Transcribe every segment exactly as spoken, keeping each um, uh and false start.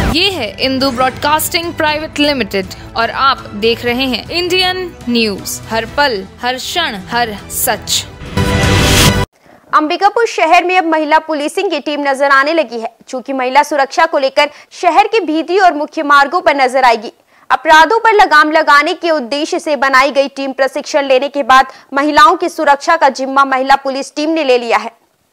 ये है Indu broadcasting private limited और आप देख रहे हैं इंडियन न्यूज, हर पल हर क्षण हर सच। अंबिकापुर शहर में अब महिला पुलिसिंग की टीम नजर आने लगी है, चूंकि महिला सुरक्षा को लेकर शहर के भीदी और मुख्य मार्गों पर नजर आएगी। अपराधों पर लगाम लगाने के उद्देश्य से बनाई गई टीम प्रशिक्षण लेने के बाद महिलाओं की सुरक्षा का जिम्मा महिला पुलिस टीम ने ले लिया है।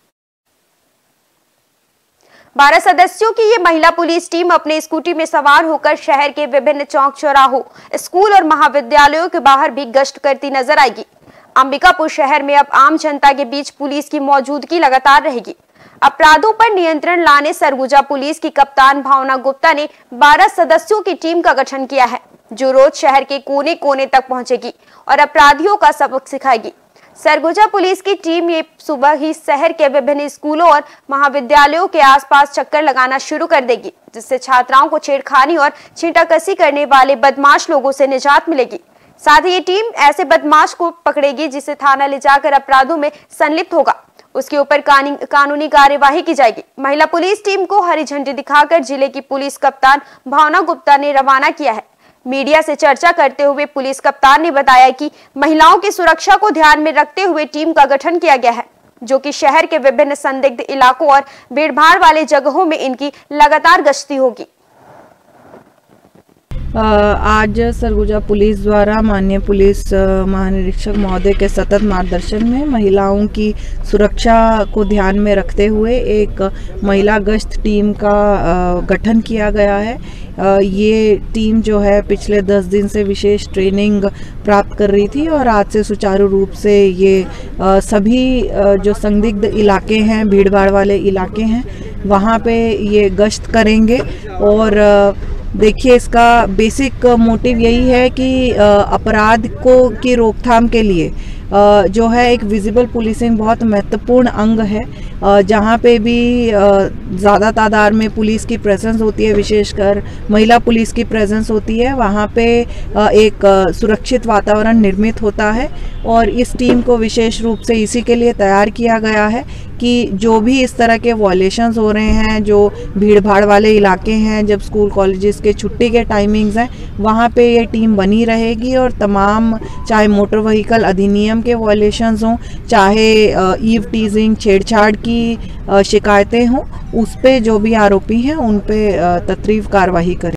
बारह सदस्यों की ये महिला पुलिस टीम अपने स्कूटी में सवार होकर शहर के विभिन्न चौक चौराहों, स्कूल और महाविद्यालयों के बाहर भी गश्त करती नजर आएगी। अंबिकापुर शहर में अब आम जनता के बीच पुलिस की मौजूदगी लगातार रहेगी। अपराधों पर नियंत्रण लाने सरगुजा पुलिस की कप्तान भावना गुप्ता ने बारह सदस्यों की टीम का गठन किया है, जो रोज शहर के कोने कोने तक पहुंचेगी और अपराधियों का सबक सिखाएगी। सरगुजा पुलिस की टीम ये सुबह ही शहर के विभिन्न स्कूलों और महाविद्यालयों के आसपास चक्कर लगाना शुरू कर देगी, जिससे छात्राओं को छेड़खानी और छींटाकसी करने वाले बदमाश लोगों से निजात मिलेगी। साथ ही ये टीम ऐसे बदमाश को पकड़ेगी जिसे थाना ले जाकर अपराधों में संलिप्त होगा, उसके ऊपर कानूनी कार्यवाही की जाएगी। महिला पुलिस टीम को हरी झंडी दिखाकर जिले की पुलिस कप्तान भावना गुप्ता ने रवाना किया है। मीडिया से चर्चा करते हुए पुलिस कप्तान ने बताया कि महिलाओं की सुरक्षा को ध्यान में रखते हुए टीम का गठन किया गया है, जो कि शहर के विभिन्न संदिग्ध इलाकों और भीड़भाड़ वाले जगहों में इनकी लगातार गश्ती होगी। आज सरगुजा पुलिस द्वारा माननीय पुलिस महानिरीक्षक महोदय के सतत मार्गदर्शन में महिलाओं की सुरक्षा को ध्यान में रखते हुए एक महिला गश्त टीम का गठन किया गया है। ये टीम जो है पिछले दस दिन से विशेष ट्रेनिंग प्राप्त कर रही थी और आज से सुचारू रूप से ये सभी जो संदिग्ध इलाके हैं, भीड़भाड़ वाले इलाके हैं, वहाँ पे ये गश्त करेंगे। और देखिए, इसका बेसिक मोटिव यही है कि अपराध को की रोकथाम के लिए जो है एक विजिबल पुलिसिंग बहुत महत्वपूर्ण अंग है। जहाँ पे भी ज़्यादा तादाद में पुलिस की प्रेजेंस होती है, विशेषकर महिला पुलिस की प्रेजेंस होती है, वहाँ पे एक सुरक्षित वातावरण निर्मित होता है। और इस टीम को विशेष रूप से इसी के लिए तैयार किया गया है कि जो भी इस तरह के वॉयलेशंस हो रहे हैं, जो भीड़ भाड़ वाले इलाके हैं, जब स्कूल कॉलेजेस के छुट्टी के टाइमिंग्स हैं, वहाँ पे ये टीम बनी रहेगी और तमाम, चाहे मोटर व्हीकल अधिनियम के वॉयलेशंस हों, चाहे ईव टीजिंग, छेड़छाड़ की शिकायतें हों, उस पे जो भी आरोपी हैं उन पे तत्रीव कार्रवाई करें।